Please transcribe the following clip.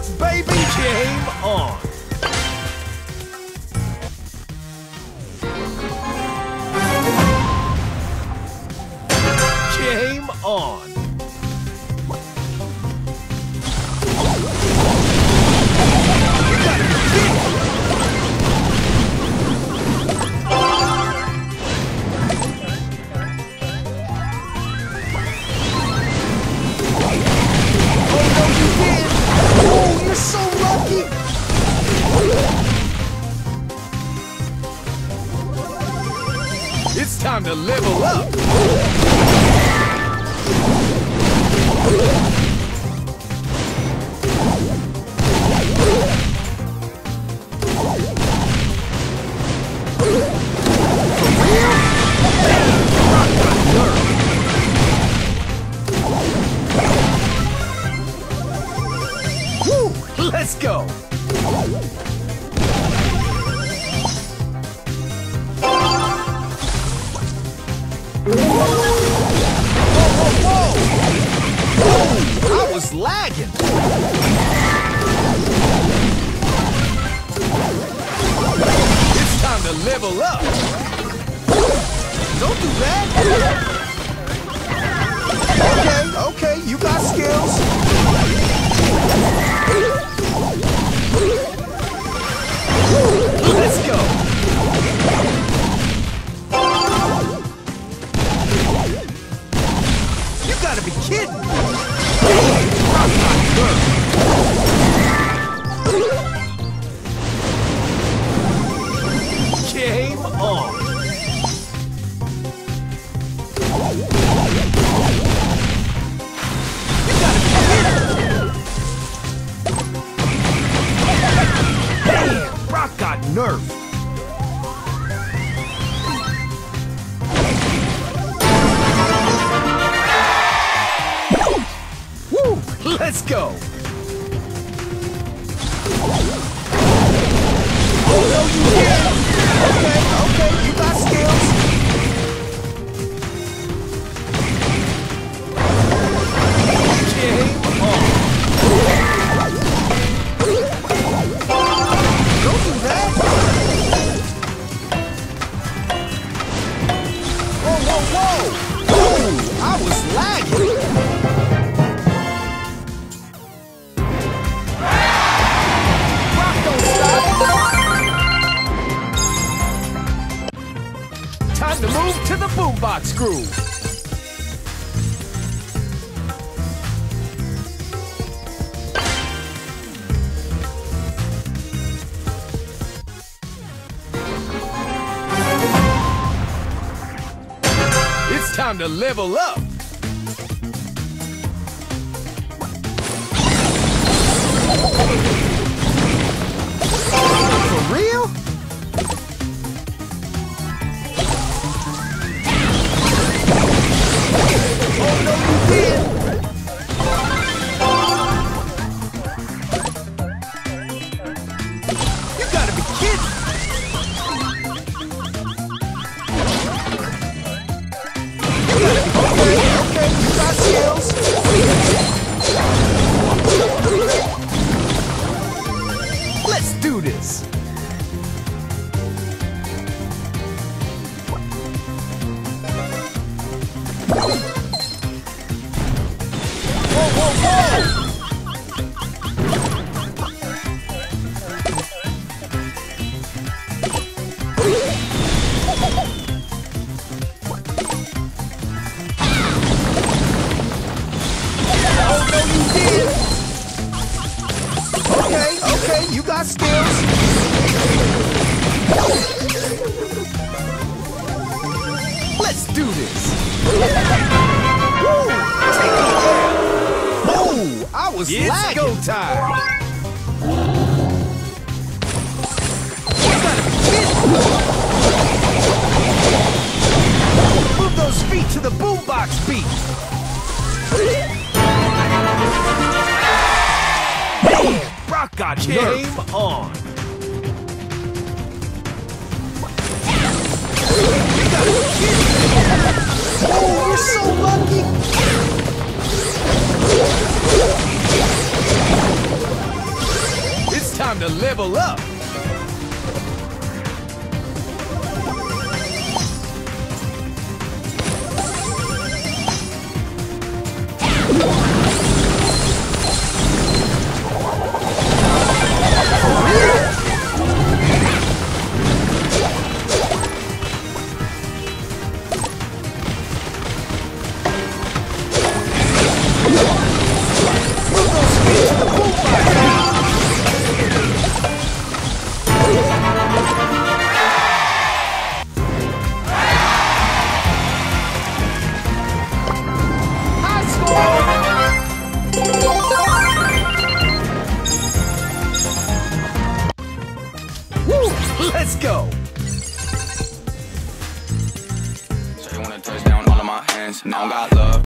boombox, baby! Game on! Game on! It's time to level up! Woo! Let's go! I was lagging. It's time to level up. Don't do that. Okay, you got skills. Let's go. You gotta be kidding me. Game on! You gotta be kidding! Damn! Rock got nerfed! Woo! Let's go! Oh no, you can't! Okay, you got skills. Game on. Don't do that. Whoa! Oh, I was lagging. Rock don't stop. Time to move to the boombox groove. It's time to level up. For real? Oh no, you did! You gotta be kidding! You gotta be okay, you got skills! Let's do this! Whoa! Oh no, you did! Okay, you got skills! Let's do this! Woo! Take me there! Oh, I was lagging! It's go time! You gotta be kidding me! Move those feet to the boombox beat! Man, Brock got game on! You gotta be kidding me! Oh, you're so lucky! Level up. Let's go! So you wanna touch down all of my hands. Now I got love.